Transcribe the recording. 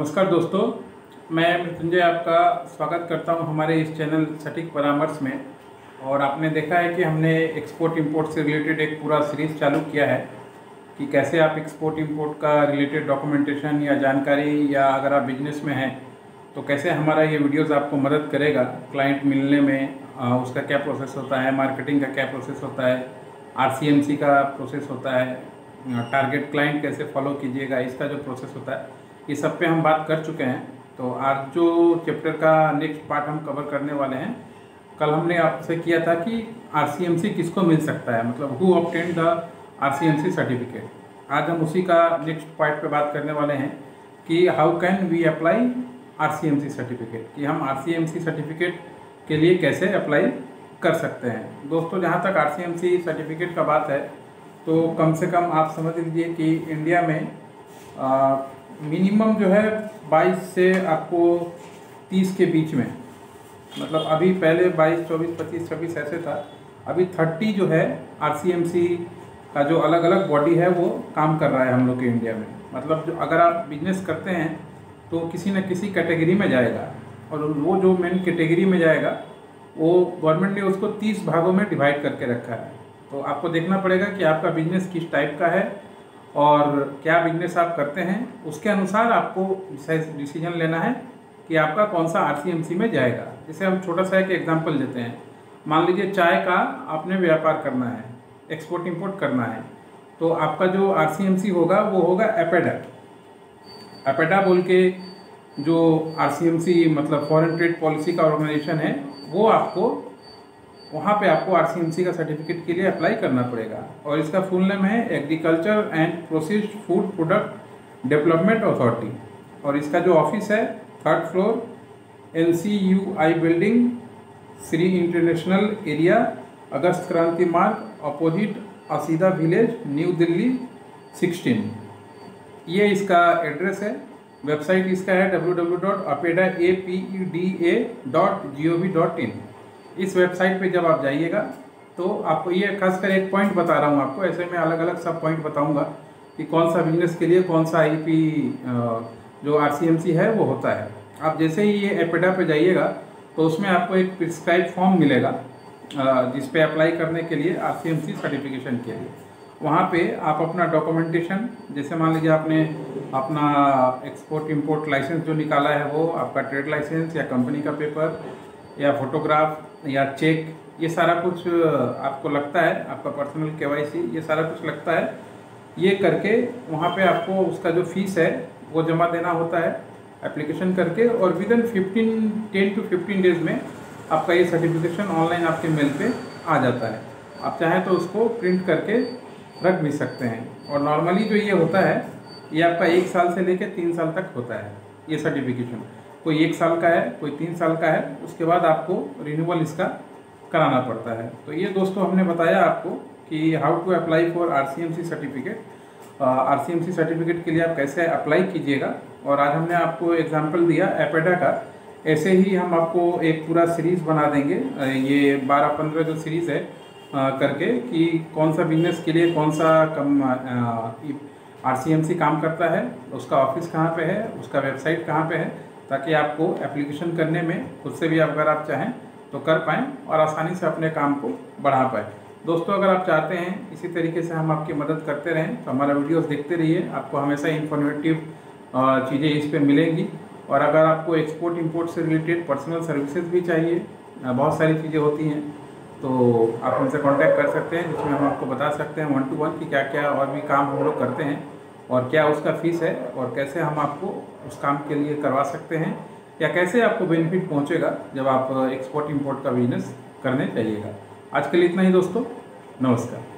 नमस्कार दोस्तों, मैं मृत्युंजय आपका स्वागत करता हूं हमारे इस चैनल सटीक परामर्श में। और आपने देखा है कि हमने एक्सपोर्ट इंपोर्ट से रिलेटेड एक पूरा सीरीज़ चालू किया है कि कैसे आप एक्सपोर्ट इंपोर्ट का रिलेटेड डॉक्यूमेंटेशन या जानकारी, या अगर आप बिजनेस में हैं तो कैसे हमारा ये वीडियोस आपको मदद करेगा क्लाइंट मिलने में। उसका क्या प्रोसेस होता है, मार्केटिंग का क्या प्रोसेस होता है, RCMC का प्रोसेस होता है, टारगेट क्लाइंट कैसे फॉलो कीजिएगा, इसका जो प्रोसेस होता है, ये सब पे हम बात कर चुके हैं। तो आज जो चैप्टर का नेक्स्ट पार्ट हम कवर करने वाले हैं, कल हमने आपसे किया था कि RCMC किसको मिल सकता है, मतलब who obtain the RCMC certificate. आज हम उसी का नेक्स्ट पार्ट पे बात करने वाले हैं कि how can we apply RCMC certificate, कि हम RCMC सर्टिफिकेट के लिए कैसे अप्लाई कर सकते हैं। दोस्तों, जहाँ तक RCMC सर्टिफिकेट का बात है तो कम से कम आप समझ लीजिए कि इंडिया में मिनिमम जो है 22 से आपको 30 के बीच में, मतलब अभी पहले 22, 24, 25, 26 ऐसे था, अभी 30 जो है RCMC का जो अलग अलग बॉडी है वो काम कर रहा है हम लोग के इंडिया में। मतलब जो अगर आप बिजनेस करते हैं तो किसी न किसी कैटेगरी में जाएगा, और वो जो मेन कैटेगरी में जाएगा वो गवर्नमेंट ने उसको 30 भागों में डिवाइड करके रखा है। तो आपको देखना पड़ेगा कि आपका बिजनेस किस टाइप का है और क्या बिजनेस आप करते हैं, उसके अनुसार आपको डिसीजन लेना है कि आपका कौन सा RCMC में जाएगा। जैसे हम छोटा सा एक एग्जांपल लेते हैं, मान लीजिए चाय का आपने व्यापार करना है, एक्सपोर्ट इंपोर्ट करना है, तो आपका जो RCMC होगा वो होगा एपेडा। एपेडा बोल के जो RCMC मतलब फॉरेन ट्रेड पॉलिसी का ऑर्गेनाइजेशन है, वो आपको वहाँ पे आपको RCMC का सर्टिफिकेट के लिए अप्लाई करना पड़ेगा। और इसका फुल नेम है agriculture and processed food product development authority. और इसका जो ऑफिस है 3rd floor NCUI building, Shri international area, August Kranti Marg, opposite Asiad village, new Delhi 16। ये इसका एड्रेस है। वेबसाइट इसका है www.apeda.gov.in। इस वेबसाइट पे जब आप जाइएगा तो आपको ये खासकर एक पॉइंट बता रहा हूँ आपको, ऐसे मैं अलग अलग सब पॉइंट बताऊँगा कि कौन सा बिजनेस के लिए कौन सा IP जो RCMC है वो होता है। आप जैसे ही ये एपेडा पे जाइएगा तो उसमें आपको एक प्रिस्क्राइब फॉर्म मिलेगा जिस पे अप्लाई करने के लिए RCMC सर्टिफिकेशन के लिए। वहाँ पे आप अपना डॉक्यूमेंटेशन, जैसे मान लीजिए आपने अपना एक्सपोर्ट इंपोर्ट लाइसेंस जो निकाला है वो, आपका ट्रेड लाइसेंस या कंपनी का पेपर या फोटोग्राफ या चेक, ये सारा कुछ आपको लगता है, आपका पर्सनल KYC, ये सारा कुछ लगता है। ये करके वहाँ पे आपको उसका जो फीस है वो जमा देना होता है एप्लीकेशन करके, और विदिन 10 to 15 डेज़ में आपका ये सर्टिफिकेशन ऑनलाइन आपके मेल पे आ जाता है। आप चाहें तो उसको प्रिंट करके रख भी सकते हैं। और नॉर्मली जो ये होता है ये आपका 1 साल से लेकर 3 साल तक होता है ये सर्टिफिकेशन। कोई 1 साल का है, कोई 3 साल का है, उसके बाद आपको रिन्यूअल इसका कराना पड़ता है। तो ये दोस्तों हमने बताया आपको कि how to apply for RCMC certificate. RCMC certificate के लिए आप कैसे अप्लाई कीजिएगा, और आज हमने आपको एग्जांपल दिया एपेडा का। ऐसे ही हम आपको एक पूरा सीरीज़ बना देंगे, ये 12-15 जो सीरीज़ है करके, कि कौन सा बिजनेस के लिए कौन सा RCMC काम करता है, उसका ऑफिस कहाँ पे है, उसका वेबसाइट कहाँ पे है, ताकि आपको एप्लीकेशन करने में खुद से भी अगर आप चाहें तो कर पाएँ और आसानी से अपने काम को बढ़ा पाएँ। दोस्तों, अगर आप चाहते हैं इसी तरीके से हम आपकी मदद करते रहें तो हमारा वीडियोस देखते रहिए, आपको हमेशा इन्फॉर्मेटिव चीज़ें इस पे मिलेंगी। और अगर आपको एक्सपोर्ट इंपोर्ट से रिलेटेड पर्सनल सर्विसेज भी चाहिए, बहुत सारी चीज़ें होती हैं, तो आप हमसे कांटेक्ट कर सकते हैं, जिसमें हम आपको बता सकते हैं 1 to 1 कि क्या क्या और भी काम हम लोग करते हैं और क्या उसका फ़ीस है, और कैसे हम आपको उस काम के लिए करवा सकते हैं, या कैसे आपको बेनिफिट पहुंचेगा जब आप एक्सपोर्ट इंपोर्ट का बिजनेस करने जाइएगा। आज के लिए इतना ही दोस्तों, नमस्कार।